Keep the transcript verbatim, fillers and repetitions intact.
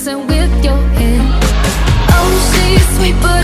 messing with your head. Oh, she's sweet but